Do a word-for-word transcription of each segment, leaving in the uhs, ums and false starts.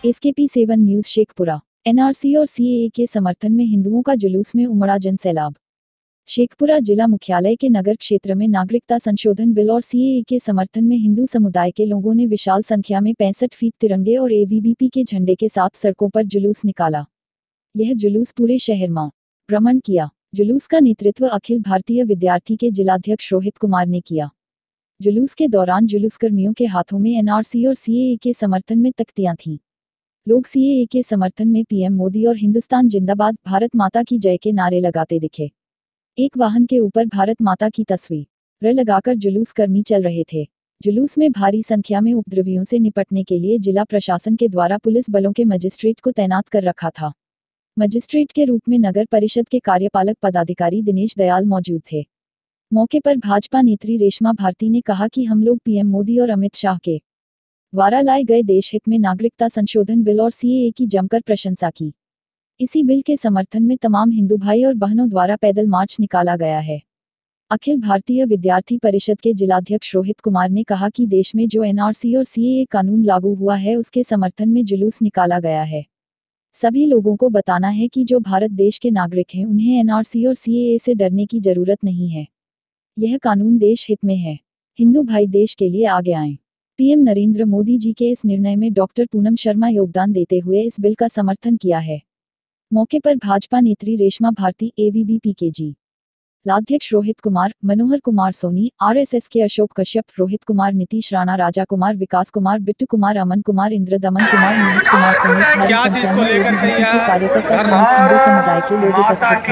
SKP seven news Sheikhpura. NRC और CAA के समर्थन में हिंदुओं का जुलूस में उमड़ा जनसैलाब। शेखपुरा जिला मुख्यालय के नगर क्षेत्र में नागरिकता संशोधन बिल और सीएए के समर्थन में हिंदू समुदाय के लोगों ने विशाल संख्या में पैंसठ फीट तिरंगे और एवीबीपी के झंडे के साथ सड़कों पर जुलूस निकाला। यह जुलूस पूरे शहर में भ्रमण किया। जुलूस का नेतृत्व अखिल भारतीय विद्यार्थी के जिलाध्यक्ष रोहित कुमार ने किया। जुलूस के दौरान जुलूसकर्मियों के हाथों में एनआरसी और सीएए के समर्थन में तख्तियां थीं। लोग सीएए के समर्थन में पीएम मोदी और हिंदुस्तान जिंदाबाद, भारत माता की जय के नारे लगाते दिखे। एक वाहन के ऊपर भारत माता की तस्वीर लगाकर जुलूस कर्मी चल रहे थे। जुलूस में भारी संख्या में उपद्रवियों से निपटने के लिए जिला प्रशासन के द्वारा पुलिस बलों के मजिस्ट्रेट को तैनात कर रखा था। मजिस्ट्रेट के रूप में नगर परिषद के कार्यपालक पदाधिकारी दिनेश दयाल मौजूद थे। मौके पर भाजपा नेत्री रेशमा भारती ने कहा कि हम लोग पीएम मोदी और अमित शाह के द्वारा लाए गए देशहित में नागरिकता संशोधन बिल और सीएए की जमकर प्रशंसा की। इसी बिल के समर्थन में तमाम हिंदू भाई और बहनों द्वारा पैदल मार्च निकाला गया है। अखिल भारतीय विद्यार्थी परिषद के जिलाध्यक्ष रोहित कुमार ने कहा कि देश में जो एनआरसी और सीएए कानून लागू हुआ है उसके समर्थन में जुलूस निकाला गया है। सभी लोगों को बताना है कि जो भारत देश के नागरिक हैं उन्हें एनआरसी और सीएए से डरने की जरूरत नहीं है। यह कानून देश हित में है। हिंदू भाई देश के लिए आगे आएं। पीएम नरेंद्र मोदी जी के इस निर्णय में डॉक्टर पूनम शर्मा योगदान देते हुए इस बिल का समर्थन किया है। मौके पर भाजपा नेत्री रेशमा भारती, एवीबीपी के जी लाध्यक्ष रोहित कुमार, मनोहर कुमार सोनी, आरएसएस के अशोक कश्यप, रोहित कुमार, नीतीश राणा, राजा कुमार, विकास कुमार, बिट्टू कुमार, अमन कुमार, इंद्र दमन कुमार, मोहित कुमार समेत भारी संख्या में एवीबीपी के कार्यकर्ता समेत हिंदू समुदाय के लोग उपस्थित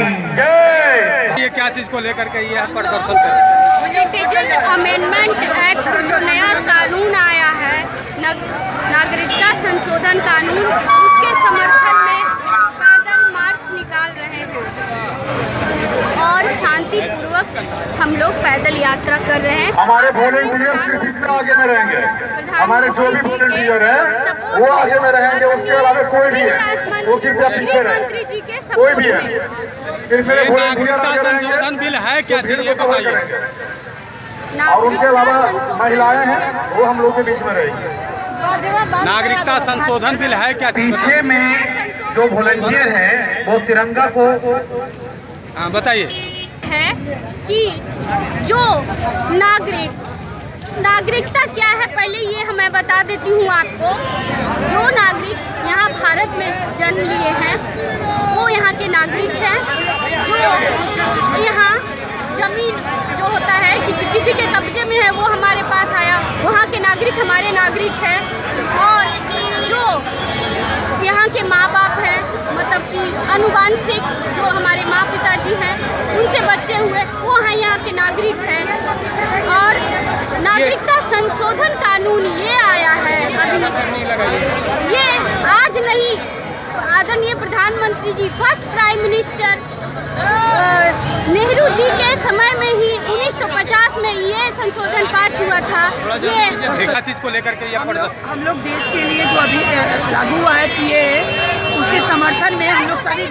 थे। ये क्या चीज को लेकर के ये प्रदर्शन कर? सिटीजन अमेंडमेंट एक्ट जो नया कानून आया है, नागरिकता संशोधन कानून, उसके समर्थन में पैदल मार्च निकाल रहे हैं और शांतिपूर्वक हम लोग पैदल यात्रा कर रहे हैं। हमारे वॉलंटियर सिर्फ इस तरह आगे में रहेंगे, हमारे जो भी वॉलंटियर है वो आगे में रहेंगे, उसके अलावा कोई भी है वो कृपया पीछे रहे, कोई भी है सिर्फ मेरे वॉलंटियर आगे रहेंगे। बिल है क्या चीज ये बताइए। और उनके अलावा महिलाएं हैं वो हम लोग के बीच में रहेंगी। नागरिकता संशोधन बिल है क्या? पीछे में जो वॉलंटियर है वो तिरंगा को हाँ बताइए है कि जो नागरिक नागरिकता क्या है, पहले ये मैं बता देती हूँ आपको। जो नागरिक यहाँ भारत में जन्म लिए हैं वो यहाँ के नागरिक हैं। जो यहाँ जमीन जो होता है कि किसी के कब्जे में है वो हमारे पास आया, वहाँ के नागरिक हमारे नागरिक हैं। और जो यहाँ के माँ बाप हैं, मतलब कि अनुवांशिक जो हमारे माँ पिताजी हैं उनसे बच्चे हुए वो हैं यहाँ के नागरिक हैं। और नागरिकता संशोधन कानून ये आया है अभी, ये आज नहीं, आदरणीय प्रधानमंत्री जी, first prime minister Nehru ji के समय में ही उन्नीस सौ पचास में ये संशोधन पास हुआ था। ये चीज को लेकर के ये हम लोग हम लोग देश के लिए जो अभी लागू हुआ है सीएए, उसके समर्थन में हम लोग सभी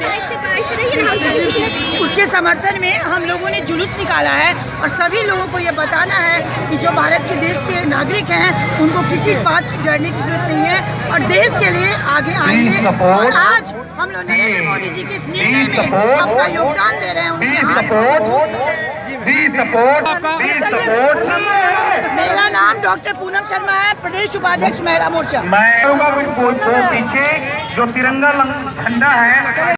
उसके समर्थन में हम लोगों ने जुलूस निकाला है और सभी लोगों को ये बताना है कि जो भारत के देश के नागरिक हैं उनको किसी बात की डरने की जरूरत नहीं है और देश के लिए आगे आएंगे। और आज हम लोग नरेंद्र मोदी जी के इस निर्णय में अपना योगदान दे रहे हैं, उनके हाथ को मजबूत कर रहे हैं। मेरा नाम डॉक्टर पूनम शर्मा है, प्रदेश उपाध्यक्ष महिला मोर्चा। मैं पीछे जो तिरंगा झंडा है